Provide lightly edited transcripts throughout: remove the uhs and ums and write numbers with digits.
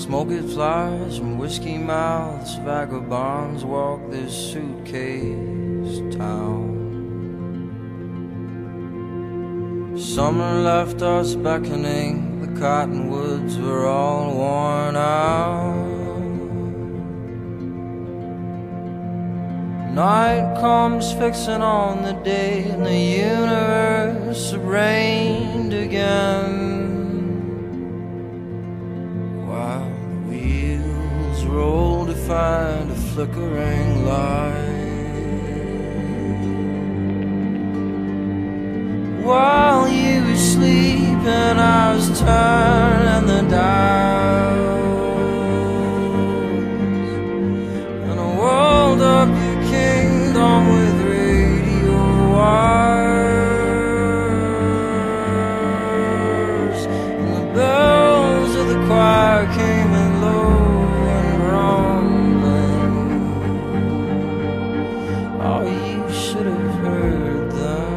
Smoky flies and whiskey mouths, vagabonds walk this suitcase town. Summer left us beckoning, the cottonwoods were all worn out. Night comes fixing on the day, and the universe reigned again. While the wheels roll to find a flickering light. While you were sleeping, I was turning the dials, and I rolled up your kingdom with radio wires, and the bells of the choir came in low and rumbling. Oh, you should have heard them.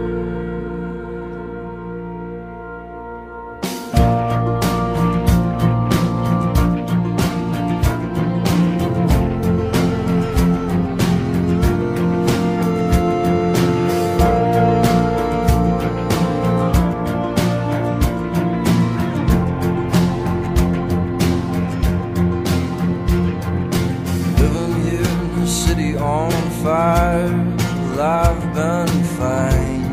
On fire, well, I've been fine.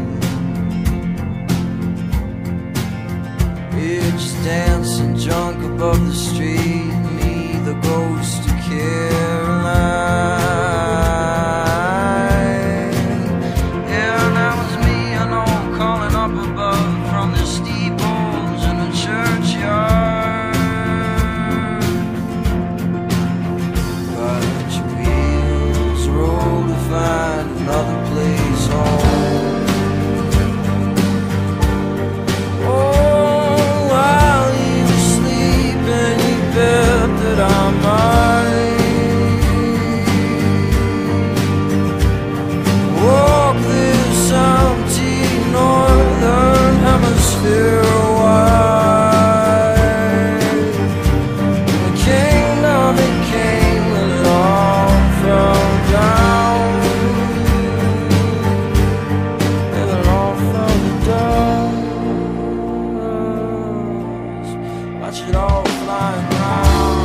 You're just dancing drunk above the street, me the ghost of Caroline. Yeah, that was me, I know, calling up above from the steeples in the churchyard. But your wheels roll to find another place home. Oh, while you were sleeping, you bet that I might walk this empty northern hemisphere wide. The kingdom it came when it all fell down. And it all fell to dust. Watch it all flying round.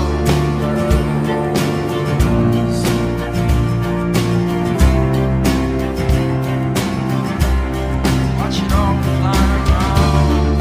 Watch it all flying round.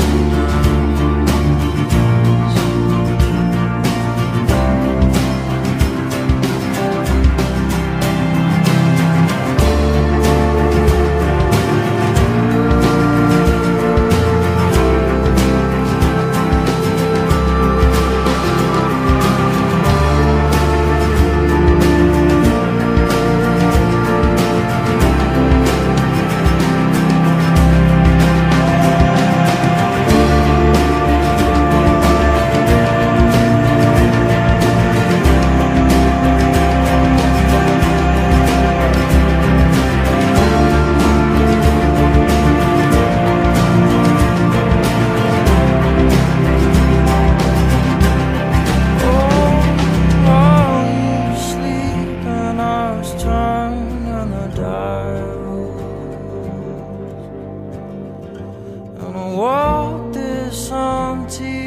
Walk this empty